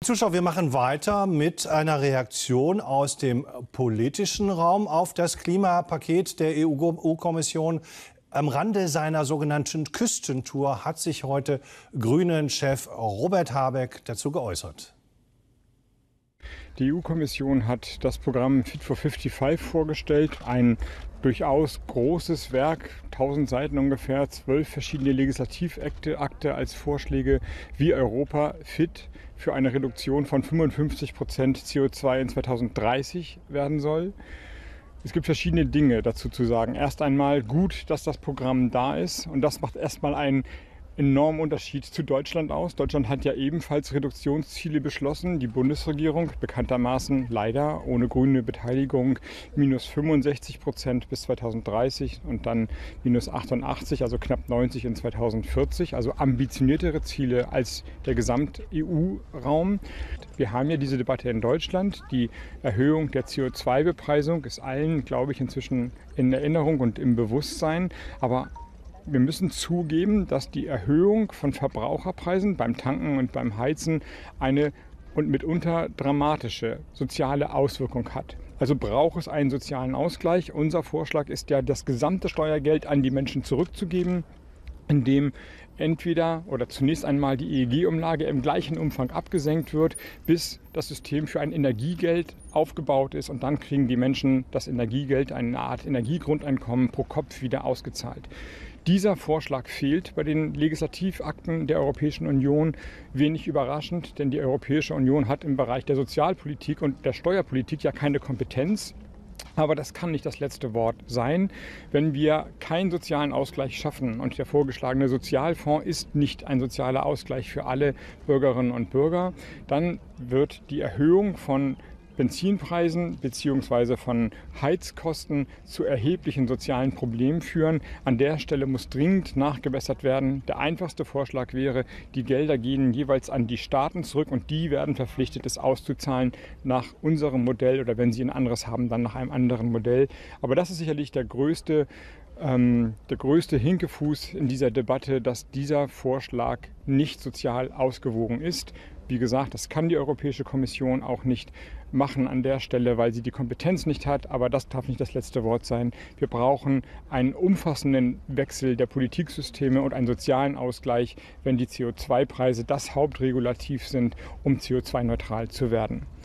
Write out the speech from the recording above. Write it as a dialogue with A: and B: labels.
A: Zuschauer, wir machen weiter mit einer Reaktion aus dem politischen Raum auf das Klimapaket der EU-Kommission. Am Rande seiner sogenannten Küstentour hat sich heute Grünen-Chef Robert Habeck dazu geäußert.
B: Die EU-Kommission hat das Programm Fit for 55 vorgestellt, ein durchaus großes Werk, 1000 Seiten ungefähr, 12 verschiedene Legislativakte als Vorschläge, wie Europa fit für eine Reduktion von 55% CO2 in 2030 werden soll. Es gibt verschiedene Dinge dazu zu sagen. Erst einmal gut, dass das Programm da ist, und das macht erstmal einen enormen Unterschied zu Deutschland aus. Deutschland hat ja ebenfalls Reduktionsziele beschlossen. Die Bundesregierung, bekanntermaßen leider ohne grüne Beteiligung, minus 65% bis 2030 und dann minus 88, also knapp 90 in 2040. Also ambitioniertere Ziele als der Gesamt-EU-Raum. Wir haben ja diese Debatte in Deutschland. Die Erhöhung der CO2-Bepreisung ist allen, glaube ich, inzwischen in Erinnerung und im Bewusstsein. Aber wir müssen zugeben, dass die Erhöhung von Verbraucherpreisen beim Tanken und beim Heizen eine und mitunter dramatische soziale Auswirkung hat. Also braucht es einen sozialen Ausgleich. Unser Vorschlag ist ja, das gesamte Steuergeld an die Menschen zurückzugeben, indem entweder oder zunächst einmal die EEG-Umlage im gleichen Umfang abgesenkt wird, bis das System für ein Energiegeld aufgebaut ist, und dann kriegen die Menschen das Energiegeld, eine Art Energiegrundeinkommen pro Kopf, wieder ausgezahlt. Dieser Vorschlag fehlt bei den Legislativakten der Europäischen Union. Wenig überraschend, denn die Europäische Union hat im Bereich der Sozialpolitik und der Steuerpolitik ja keine Kompetenz. Aber das kann nicht das letzte Wort sein, wenn wir keinen sozialen Ausgleich schaffen. Und der vorgeschlagene Sozialfonds ist nicht ein sozialer Ausgleich für alle Bürgerinnen und Bürger. Dann wird die Erhöhung von Benzinpreisen bzw. von Heizkosten zu erheblichen sozialen Problemen führen. An der Stelle muss dringend nachgebessert werden. Der einfachste Vorschlag wäre, die Gelder gehen jeweils an die Staaten zurück und die werden verpflichtet, es auszuzahlen nach unserem Modell, oder wenn sie ein anderes haben, dann nach einem anderen Modell. Aber das ist sicherlich der größte Hinkefuß in dieser Debatte, dass dieser Vorschlag nicht sozial ausgewogen ist. Wie gesagt, das kann die Europäische Kommission auch nicht machen an der Stelle, weil sie die Kompetenz nicht hat. Aber das darf nicht das letzte Wort sein. Wir brauchen einen umfassenden Wechsel der Politiksysteme und einen sozialen Ausgleich, wenn die CO2-Preise das Hauptregulativ sind, um CO2-neutral zu werden.